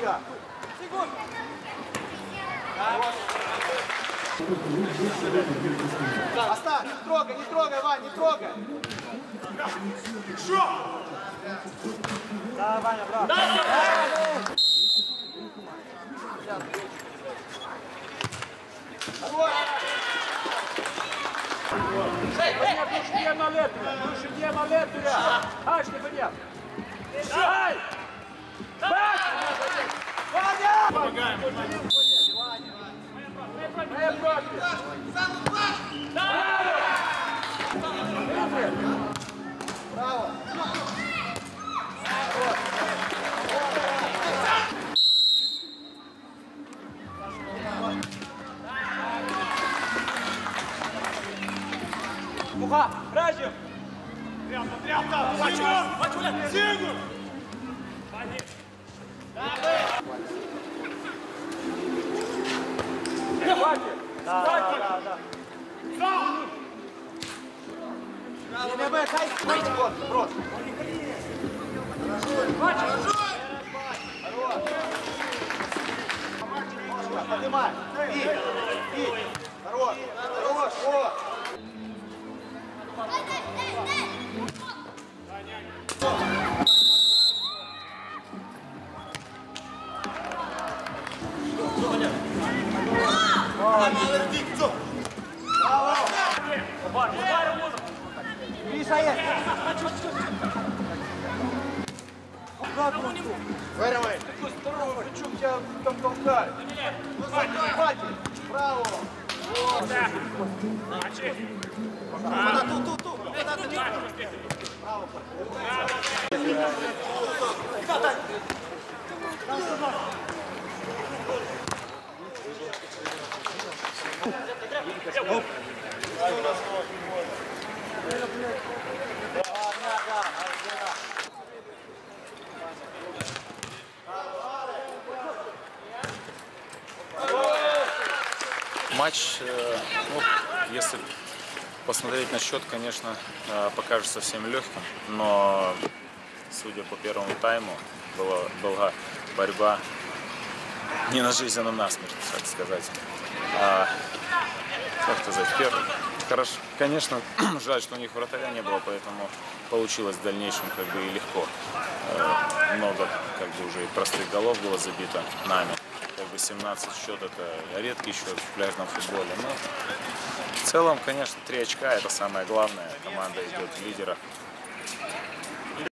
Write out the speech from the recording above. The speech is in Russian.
Илья. Оставь, не трогай, Вань, не трогай. Да, Ваня, брат. Больше не на лету, Ай, Штефаня! Ай! Ваня! Помогаем! Браво! Муха! Бражев! Тряпка! Вачуля! Сигур! Да. Брос. Поднимай. И. Хорош. Вот. Выравай. Такой здоровый, хочу тебя там толкать. Хватит. Браво. Матч, ну, если посмотреть на счет, конечно, покажется совсем легким, но, судя по первому тайму, была борьба не на жизнь, а на насмерть, так сказать. Как сказать, хорошо, конечно, жаль, что у них вратаря не было, поэтому получилось в дальнейшем как бы и легко. Много как бы уже и простых голов было забито нами. Как бы 17 счет — это редкий счет в пляжном футболе. Но в целом, конечно, 3 очка — это самое главное. Команда идет в лидерах